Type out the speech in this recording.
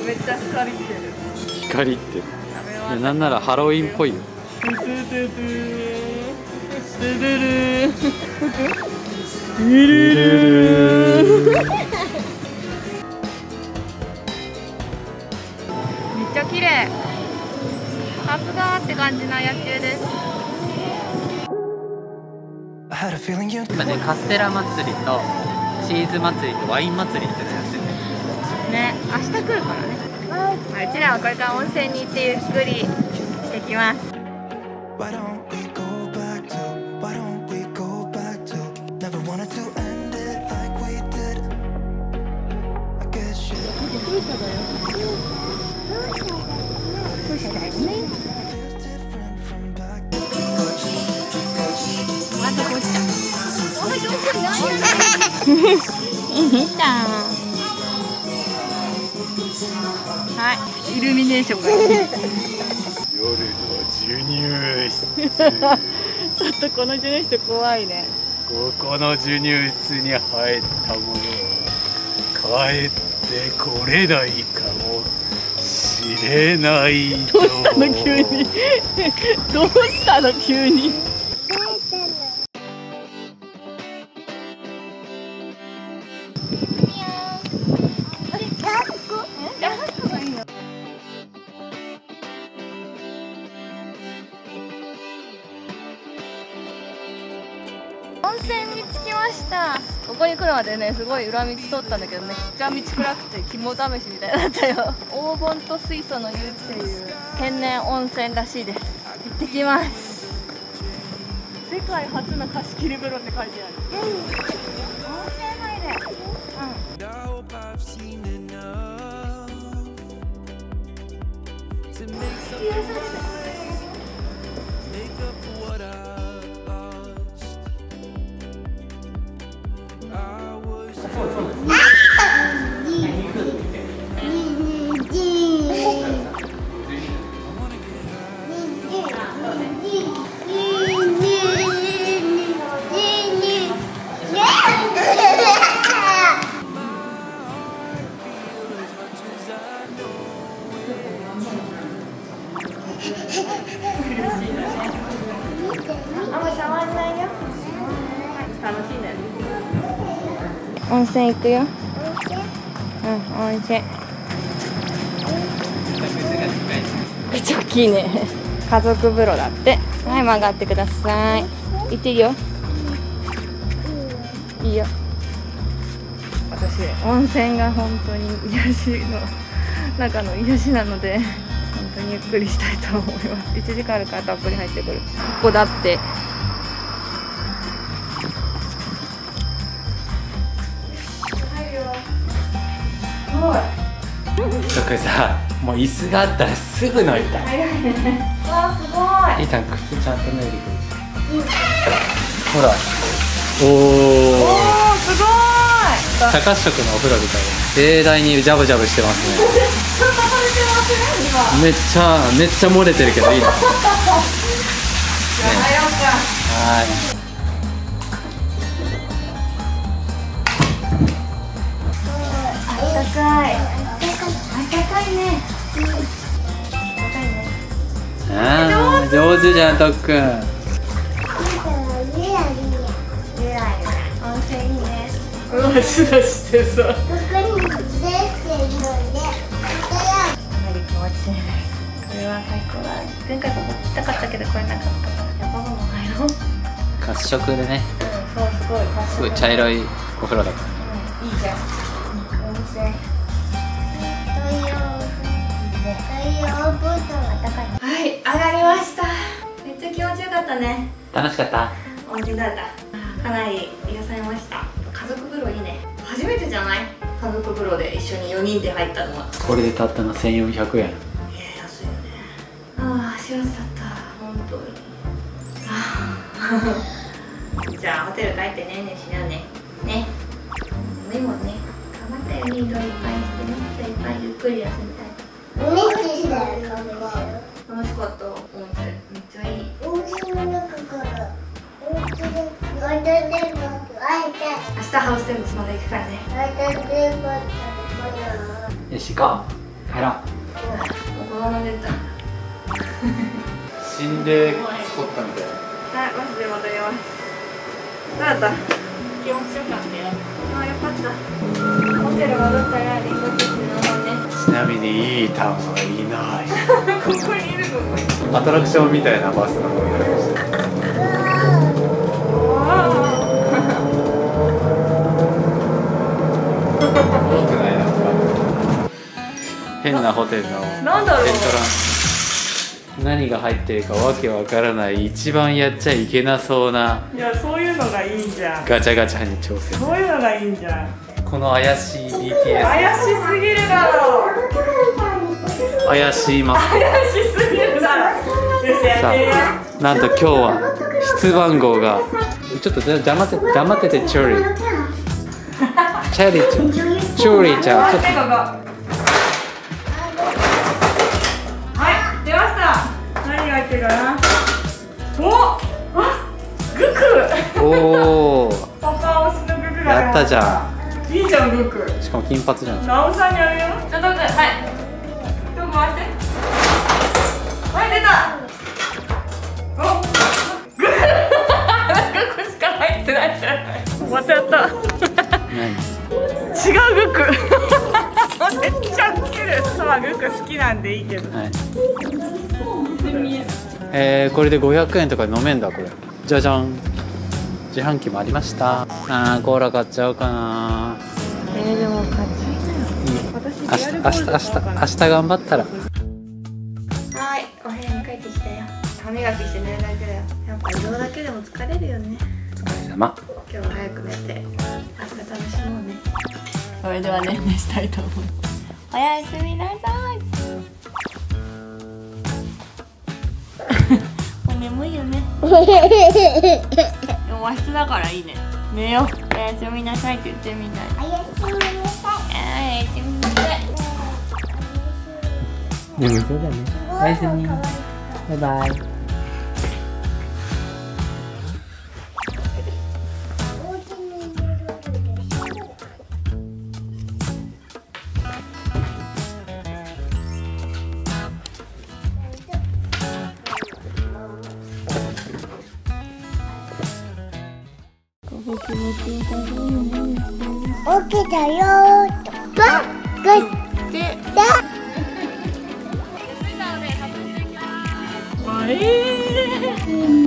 めっちゃ光ってる。 光ってる。いや、なんならハロウィンっぽいよ。 ドゥドゥドゥドゥドゥドゥルールルルー。めっちゃ綺麗。さすがって感じの野球です。 今ね、カステラ祭りとチーズ祭りとワイン祭りってのやっててね、明日来るからね。うちらはこれから温泉に行ってゆっくりしてきます。はい、イルミネーションが夜の授乳室。ちょっとこの授乳室怖いね。 ここの授乳室に入ったものは帰ってこれないかもしれない。 どうしたの急に。どうしたの急に。温泉に着きました。ここに来るまでね、すごい裏道通ったんだけど、めっちゃ道暗くて肝試しみたいだったよ。黄金と水素の湯っていう天然温泉らしいです。行ってきます。世界初の貸し切り風呂って書いてある。温泉入れ。あんま触んないよ。楽しいね。温泉行くよ。温泉。めっちゃ大きいね。家族風呂だって。はい、曲がってください。行っていいよ。いいよ。私、温泉が本当に癒しの中の癒しなので、本当にゆっくりしたいと思います。1時間あるからたっぷり入ってくる。ここだって。 これさ、もう椅子があったらすぐ乗りたい。 わあ、すごい。 いいちゃん、靴ちゃんと脱いでくる。ほら。おお、 すごい。 高色のお風呂みたいな。盛大にジャブジャブしてますね。めっちゃ漏れてるけどいいの。 入ろうか。 はい。 あったかい。あったかいね。 ああ、上手じゃん、とっくん。 温泉いいね。うわ、しだしてさ。かなり気持ちいいです。これは最高だ。前回ここ来たかったけど来れなかったから、パパも入ろう。 褐色でね。 そう、 すごい茶色いお風呂だからね。 いいじゃん。温泉。はい、上がりました。めっちゃ気持ちよかったね。 楽しかった。 温泉だった。かなり癒されました。家族風呂いいね。初めてじゃない？家族風呂で一緒に4人で入ったのは。 これでたったの1400円。 安いよね。ああ、幸せだった。本当に。じゃあホテル帰ってねんねしなね。ね。でもね、頑張ったよ。運動いっぱいしてね。いっぱいゆっくり休みたい。楽しかった。温泉めっちゃいい。温泉の中からお家でガイド電話明日ハウステンボスまで行くからね。ガイド電話よし、行こう。 減らん。 子供出た。 心霊スポットみたいな。 はい、バスで戻ります。どうだった？気持ちよかったよ。ああ、よかった。ホテル戻ったらリンゴジュース飲もうね。 ちなみにいいタンはいない。 ここにいるここに。 アトラクションみたいなバスが乗りました。多くないなんか変なホテルのエントランス。何が入ってるかわけわからない一番やっちゃいけなそうな。 いや、そういうのがいいじゃん。 ガチャガチャに挑戦。 そういうのがいいじゃん。 この怪しい BTS。 怪しすぎるだろう。 怪しいマスク。 怪しすぎるだろう。よし、やってみよう。 なんと今日は出番号がちょっと黙っててチョーリー。チョーリーちゃん。ちょっとはい、出ました。何が入ってるかな。お、あ、グク。 おお。 パパ推しのグクが。 やったじゃん。いいじゃん、グク。 ん。しかも金髪じゃん。 ナオさんにあげよう。 ちょっと待って、はい。 ちょっと回して。はい、出た。お、グク。グクしか入ってないじゃない。またやった。 何？ 違うグク。めっちゃウケる。まあグク好きなんでいいけど。 はい。これで500円とかで飲めんだこれ。じゃじゃん。自販機もありました。あー、コーラ買っちゃおうかな。 でも買っちゃいなよ。 明日頑張ったら。 はい、お部屋に帰ってきたよ。歯磨きして寝るだけだよ。やっぱ移動だけでも疲れるよね。 お疲れ様。 今日は早く寝て、明日楽しもうね。それではね、寝したいと思います。おやすみなさい。もう眠いよね。でも和室だからいいね。寝よう。おやすみなさいって言ってみたい。おやすみなさい。おやすみなさい。 眠そうだね。おやすみ。バイバイ。 起きたよーと。バッグってだ。 はい。